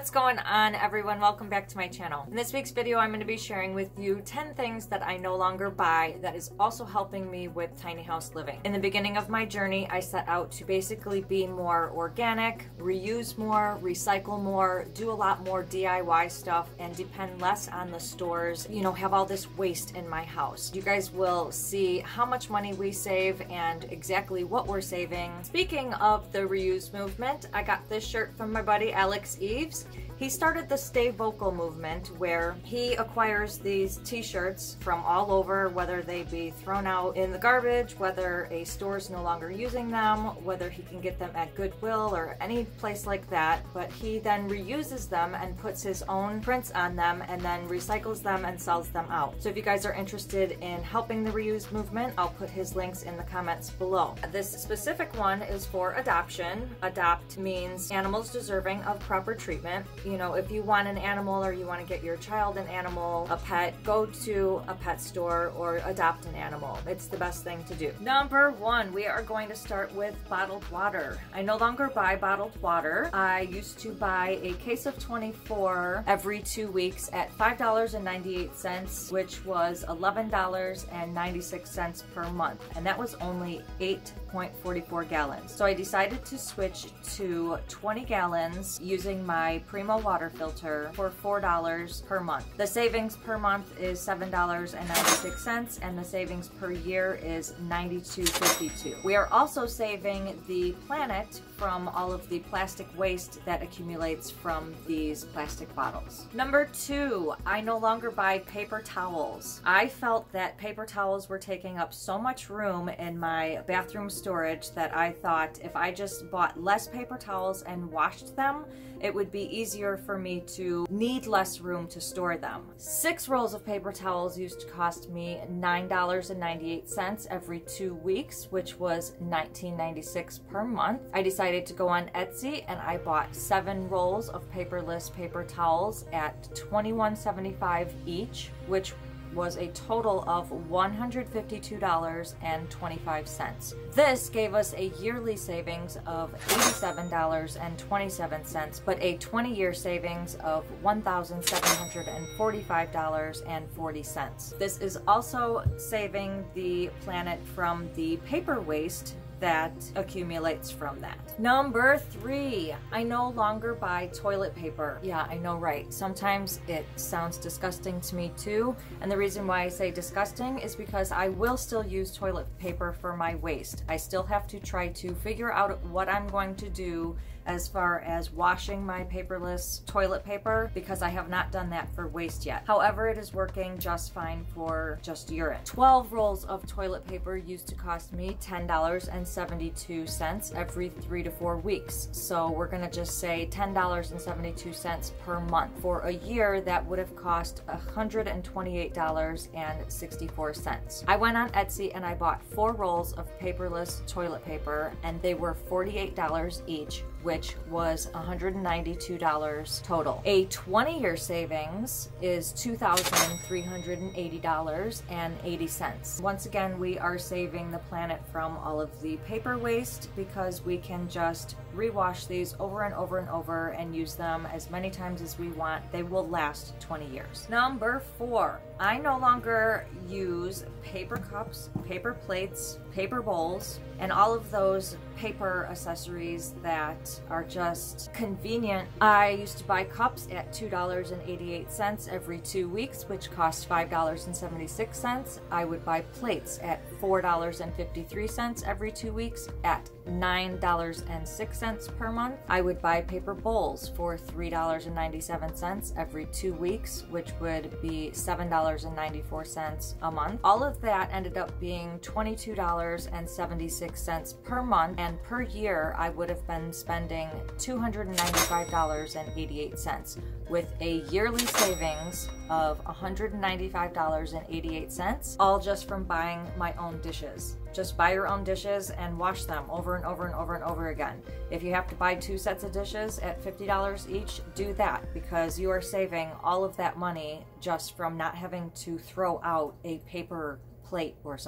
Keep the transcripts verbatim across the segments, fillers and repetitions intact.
What's going on, everyone? Welcome back to my channel. In this week's video, I'm going to be sharing with you ten things that I no longer buy that is also helping me with tiny house living. In the beginning of my journey, I set out to basically be more organic, reuse more, recycle more, do a lot more D I Y stuff, and depend less on the stores, you know, have all this waste in my house. You guys will see how much money we save and exactly what we're saving. Speaking of the reuse movement, I got this shirt from my buddy Alex Eves. He started the Stay Vocal movement where he acquires these t-shirts from all over, whether they be thrown out in the garbage, whether a store is no longer using them, whether he can get them at Goodwill or any place like that, but he then reuses them and puts his own prints on them and then recycles them and sells them out. So if you guys are interested in helping the reuse movement, I'll put his links in the comments below. This specific one is for adoption. Adopt means animals deserving of proper treatment. You know, if you want an animal or you want to get your child an animal, a pet, go to a pet store or adopt an animal. It's the best thing to do. Number one, we are going to start with bottled water. I no longer buy bottled water. I used to buy a case of twenty-four every two weeks at five dollars and ninety-eight cents, which was eleven dollars and ninety-six cents per month. And that was only eight point four four gallons. So I decided to switch to twenty gallons using my Primo water filter for four dollars per month. The savings per month is seven dollars and ninety-six cents and the savings per year is ninety-two fifty-two. We are also saving the planet from all of the plastic waste that accumulates from these plastic bottles. Number two, I no longer buy paper towels. I felt that paper towels were taking up so much room in my bathroom storage that I thought if I just bought less paper towels and washed them, it would be easier for me to need less room to store them. Six rolls of paper towels used to cost me nine dollars and ninety-eight cents every two weeks, which was nineteen ninety-six per month. I decided to go on Etsy and I bought seven rolls of paperless paper towels at twenty-one seventy-five each, which was a total of one hundred fifty-two dollars and twenty-five cents. This gave us a yearly savings of eighty-seven dollars and twenty-seven cents, but a twenty year savings of one thousand seven hundred forty-five dollars and forty cents. This is also saving the planet from the paper waste that accumulates from that. Number three, I no longer buy toilet paper. Yeah, I know, right? Sometimes it sounds disgusting to me too, and the reason why I say disgusting is because I will still use toilet paper for my waste. I still have to try to figure out what I'm going to do as far as washing my paperless toilet paper because I have not done that for waste yet. However, it is working just fine for just urine. twelve rolls of toilet paper used to cost me ten dollars and seventy-two cents every three to four weeks. So we're gonna just say ten dollars and seventy-two cents per month. For a year, that would have cost one hundred twenty-eight dollars and sixty-four cents. I went on Etsy and I bought four rolls of paperless toilet paper and they were forty-eight dollars each, which was one hundred ninety-two dollars total. A twenty year savings is two thousand three hundred eighty dollars and eighty cents. Once again, we are saving the planet from all of the paper waste because we can just rewash these over and over and over and use them as many times as we want. They will last twenty years. Number four, I no longer use paper cups, paper plates, paper bowls, and all of those paper accessories that are just convenient. I used to buy cups at two dollars and eighty-eight cents every two weeks, which cost five dollars and seventy-six cents. I would buy plates at four dollars and fifty-three cents every two weeks at nine dollars and six cents per month. I would buy paper bowls for three dollars and ninety-seven cents every two weeks, which would be seven dollars and ninety-four cents a month. All of that ended up being twenty-two dollars and seventy-six cents per month, and per year I would have been spending two hundred ninety-five dollars and eighty-eight cents with a yearly savings of one hundred ninety-five dollars and eighty-eight cents, all just from buying my own dishes. Just buy your own dishes and wash them over and over and over and over again. If you have to buy two sets of dishes at fifty dollars each, do that because you are saving all of that money just from not having to throw out a paper plate or something.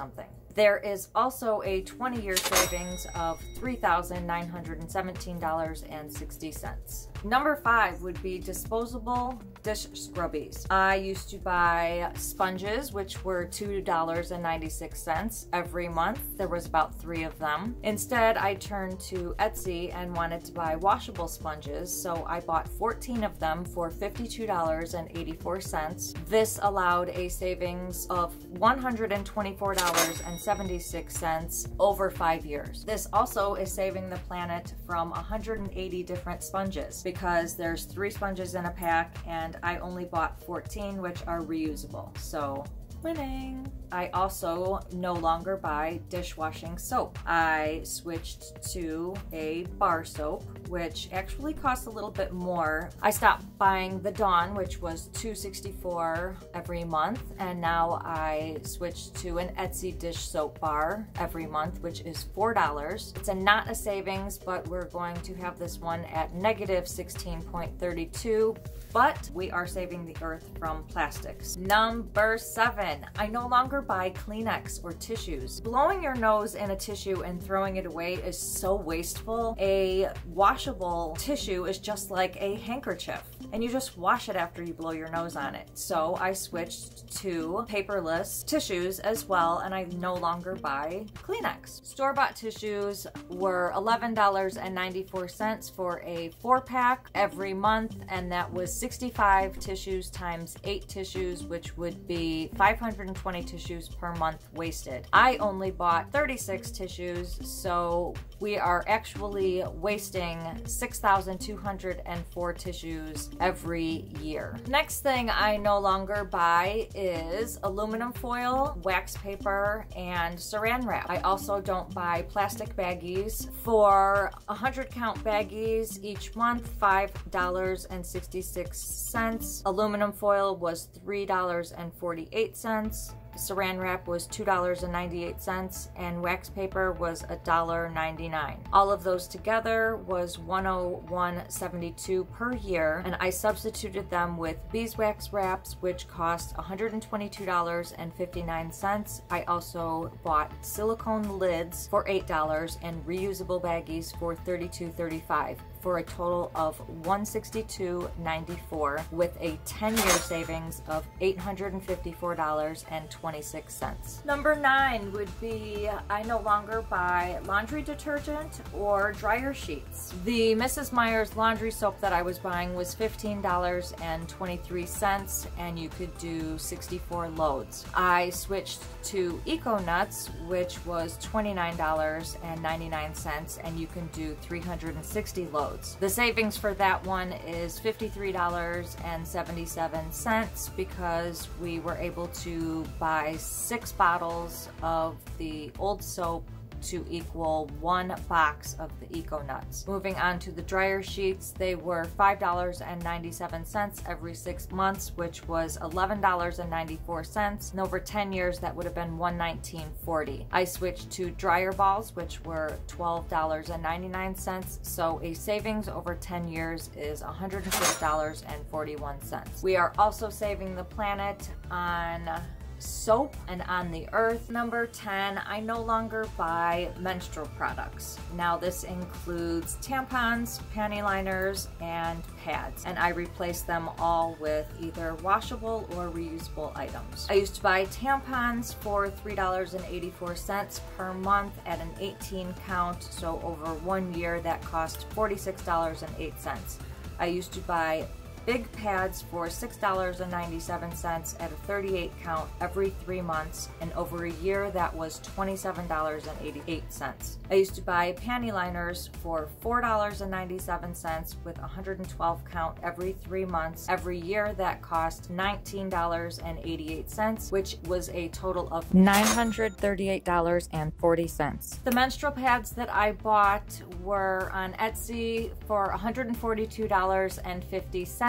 There is also a twenty year savings of three thousand nine hundred seventeen dollars and sixty cents. Number five would be disposable dish scrubbies. I used to buy sponges, which were two dollars and ninety-six cents every month. There was about three of them. Instead, I turned to Etsy and wanted to buy washable sponges, so I bought fourteen of them for fifty-two dollars and eighty-four cents. This allowed a savings of one hundred twenty-four dollars and seventy-six cents over five years. This also is saving the planet from one hundred eighty different sponges, because there's three sponges in a pack and I only bought fourteen, which are reusable. So winning. I also no longer buy dishwashing soap. I switched to a bar soap, which actually costs a little bit more. I stopped buying the Dawn, which was two sixty-four every month, and now I switched to an Etsy dish soap bar every month, which is four dollars. It's a not a savings, but we're going to have this one at negative sixteen point three two, but we are saving the earth from plastics. Number seven, I no longer buy Kleenex or tissues. Blowing your nose in a tissue and throwing it away is so wasteful. A washable tissue is just like a handkerchief, and you just wash it after you blow your nose on it. So I switched to paperless tissues as well, and I no longer buy Kleenex. Store-bought tissues were eleven dollars and ninety-four cents for a four pack every month, and that was sixty-five tissues times eight tissues, which would be five hundred twenty tissues per month wasted. I only bought thirty-six tissues, so we are actually wasting six thousand two hundred four tissues every year. Next thing I no longer buy is aluminum foil, wax paper, and saran wrap. I also don't buy plastic baggies. For one hundred count baggies each month, five dollars and sixty-six cents. Aluminum foil was three dollars and forty-eight cents. Saran wrap was two dollars and ninety-eight cents, and wax paper was one dollar and ninety-nine cents. All of those together was one hundred one dollars and seventy-two cents per year, and I substituted them with beeswax wraps, which cost one hundred twenty-two dollars and fifty-nine cents. I also bought silicone lids for eight dollars and reusable baggies for thirty-two thirty-five, for a total of one hundred sixty-two dollars and ninety-four cents, with a ten year savings of eight hundred fifty-four dollars and twenty-six cents. Number nine would be I no longer buy laundry detergent or dryer sheets. The Missus Meyer's laundry soap that I was buying was fifteen dollars and twenty-three cents, and you could do sixty-four loads. I switched to Eco Nuts, which was twenty-nine dollars and ninety-nine cents, and you can do three hundred sixty loads. The savings for that one is fifty-three dollars and seventy-seven cents, because we were able to buy six bottles of the old soap to equal one box of the Eco Nuts. Moving on to the dryer sheets, they were five dollars and ninety-seven cents every six months, which was eleven dollars and ninety-four cents, and over ten years that would have been one hundred nineteen dollars and forty cents. I switched to dryer balls, which were twelve dollars and ninety-nine cents, so a savings over ten years is one hundred six dollars and forty-one cents. We are also saving the planet on soap and on the earth. Number ten, I no longer buy menstrual products. Now this includes tampons, panty liners, and pads, and I replace them all with either washable or reusable items. I used to buy tampons for three dollars and eighty-four cents per month at an eighteen count, so over one year that cost forty-six dollars and eight cents. I used to buy big pads for six dollars and ninety-seven cents at a thirty-eight count every three months, and over a year that was twenty-seven dollars and eighty-eight cents. I used to buy panty liners for four dollars and ninety-seven cents with one hundred twelve count every three months. Every year that cost nineteen dollars and eighty-eight cents, which was a total of nine hundred thirty-eight dollars and forty cents. The menstrual pads that I bought were on Etsy for one hundred forty-two dollars and fifty cents.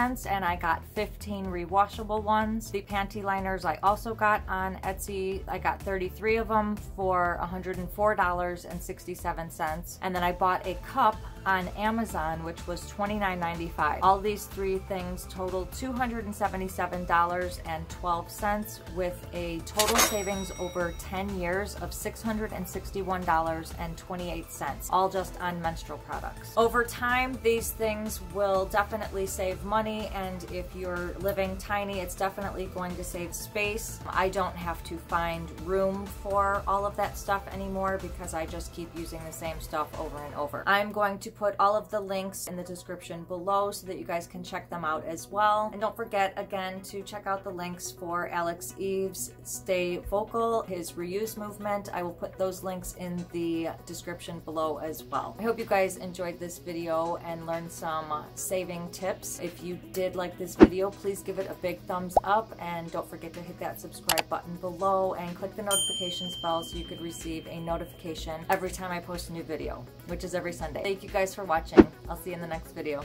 cents, and I got fifteen rewashable ones. The panty liners I also got on Etsy. I got thirty-three of them for one hundred four dollars and sixty-seven cents. And then I bought a cup on Amazon, which was twenty-nine ninety-five. All these three things totaled two hundred seventy-seven dollars and twelve cents, with a total savings over ten years of six hundred sixty-one dollars and twenty-eight cents, all just on menstrual products. Over time, these things will definitely save money, and if you're living tiny, it's definitely going to save space. I don't have to find room for all of that stuff anymore because I just keep using the same stuff over and over. I'm going to put all of the links in the description below so that you guys can check them out as well. And don't forget, again, to check out the links for Alex Eves' Stay Vocal, his reuse movement. I will put those links in the description below as well. I hope you guys enjoyed this video and learned some uh, saving tips. If you did like this video, please give it a big thumbs up, and don't forget to hit that subscribe button below and click the notifications bell so you could receive a notification every time I post a new video, which is every Sunday. Thank you guys for watching. I'll see you in the next video.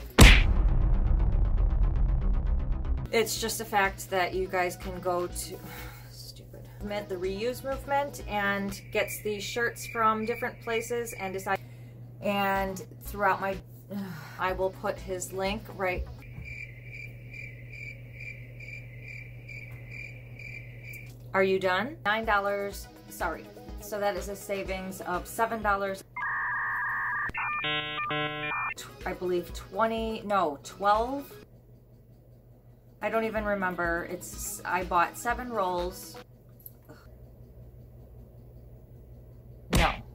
It's just a fact that you guys can go to stupid the reuse movement and gets these shirts from different places and decide, and throughout my I will put his link right. Are you done? nine dollars, sorry. So that is a savings of seven dollars. I believe twenty, no, twelve. I don't even remember. It's, I bought seven rolls